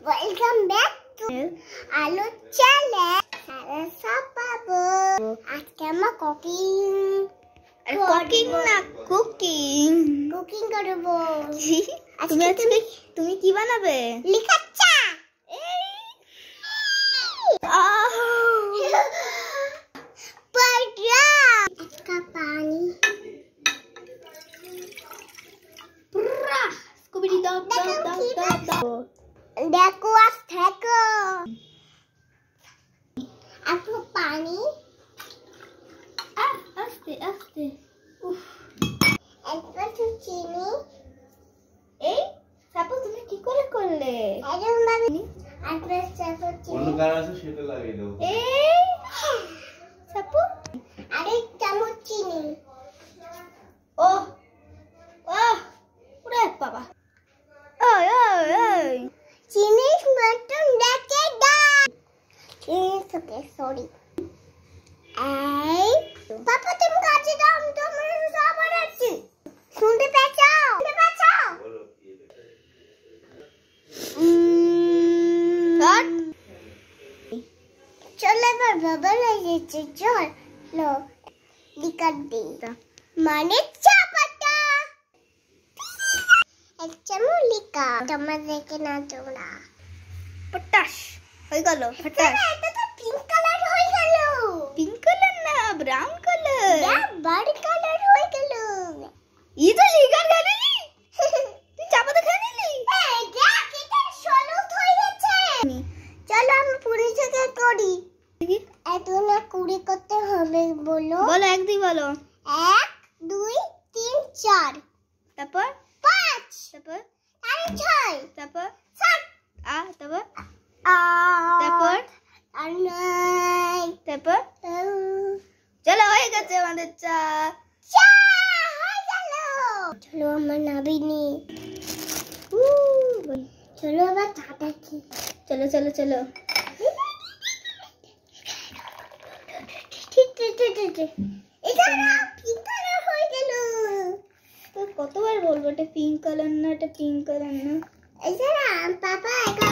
Welcome back to Alo channel. সব পাবো আজকে আমরা কুকিং করব। তুমি কি বানাবে? লিখাচ্ছা পানি দেখো আজ থেকে একটু পানি আস্তে আস্তে একটু চিনি। এই সাপু তুমি কি করে করলে? এরকম ভাবে একটু চিনি অন্য কার আছে সেটা লাগিয়ে দাও। এই সাপু আরেক চামচ চিনি। ও ওরে বাবা ওই ওই ওই চিনি মতন দেখে দাও। Okay sorry. এই পাপা তুমি কাছে দাও, আমি তোমার সব বানাচ্ছি। শুনতে পেছাও বলো কি চলো এবার বাবা লেগেছে। চল লো লিকার দি মানে চা পাতা এক চামচ লিকা। তোমরা দেখে না তোমরা পটাশ হয়ে গেল। পটাশ এটা তো পিঙ্ক কালার হয়ে গেল। পিঙ্ক কালার না ব্রাউন কালার। বার্ড কালার হয়ে গেল। ই তো লিকার খালি তুই চা পাতা খেয়ে নিলি? এই দেখ এটা হলুদ হয়ে গেছে। চলো আমি পুরি থেকে করি। এত না কুড়ি করতে হবে বলো। বলো এক দুই বলো। 1 2 3 4 তারপর 5 তারপর 6 তারপর 7 তারপর 8 তারপর 9 তারপর চলো হয়ে গেছে আমাদের চা। চা হয়ে গেল। চলো আমার নাবিনি। চলো আবার চাটা খেয়ে। চলো চলো চলো এটা পিঙ্ক কালার হয়ে গেল। তো কতবার বলবো এটা পিঙ্ক কালার না, এটা পিঙ্ক কালার না। এটা পাপা